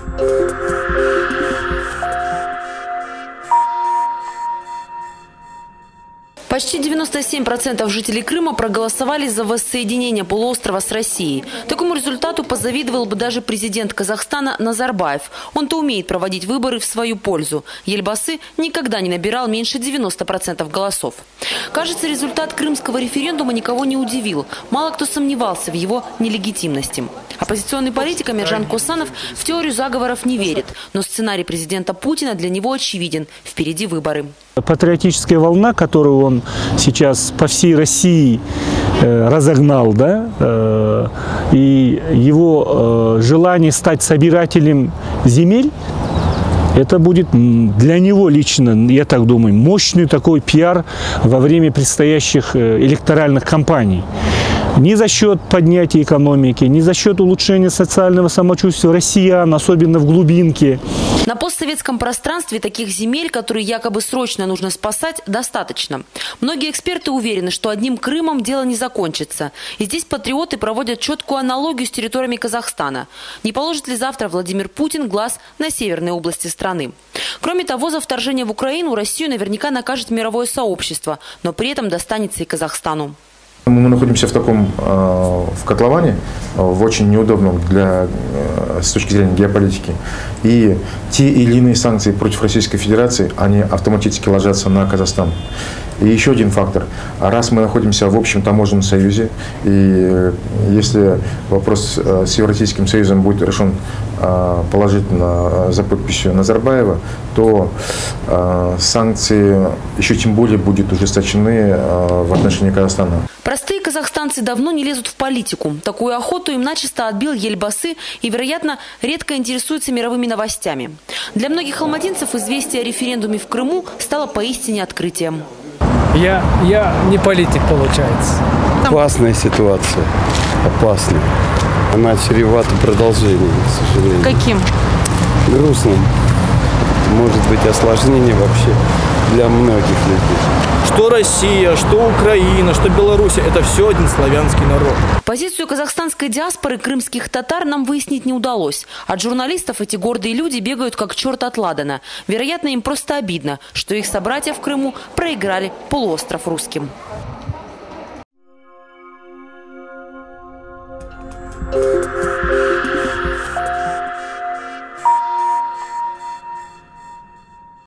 Почти 97% жителей Крыма проголосовали за воссоединение полуострова с Россией. Такому результату позавидовал бы даже президент Казахстана Назарбаев. Он-то умеет проводить выборы в свою пользу. Ельбасы никогда не набирал меньше 90% голосов. Кажется, результат крымского референдума никого не удивил. Мало кто сомневался в его нелегитимности. Оппозиционный политик Амиржан Косанов в теорию заговоров не верит. Но сценарий президента Путина для него очевиден. Впереди выборы. Патриотическая волна, которую он сейчас по всей России разогнал, да, и его желание стать собирателем земель, это будет для него лично, я так думаю, мощный такой пиар во время предстоящих электоральных кампаний. Ни за счет поднятия экономики, ни за счет улучшения социального самочувствия россиян, особенно в глубинке. На постсоветском пространстве таких земель, которые якобы срочно нужно спасать, достаточно. Многие эксперты уверены, что одним Крымом дело не закончится. И здесь патриоты проводят четкую аналогию с территориями Казахстана. Не положит ли завтра Владимир Путин глаз на северной области страны? Кроме того, за вторжение в Украину Россию наверняка накажет мировое сообщество, но при этом достанется и Казахстану. Мы находимся в котловане, в очень неудобном с точки зрения геополитики. И те или иные санкции против Российской Федерации, они автоматически ложатся на Казахстан. И еще один фактор. Раз мы находимся в общем таможенном союзе, и если вопрос с Евразийским союзом будет решен положительно за подписью Назарбаева, то санкции еще тем более будут ужесточены в отношении Казахстана. Простые казахстанцы давно не лезут в политику. Такую охоту им начисто отбил Ельбасы и, вероятно, редко интересуются мировыми новостями. Для многих алматинцев известие о референдуме в Крыму стало поистине открытием. Я не политик, получается. Опасная ситуация. Опасная. Она чревата продолжением, к сожалению. Каким? Грустным. Может быть осложнение вообще для многих людей. Что Россия, что Украина, что Беларусь – это все один славянский народ. Позицию казахстанской диаспоры крымских татар нам выяснить не удалось. От журналистов эти гордые люди бегают как черт от ладана. Вероятно, им просто обидно, что их собратья в Крыму проиграли полуостров русским.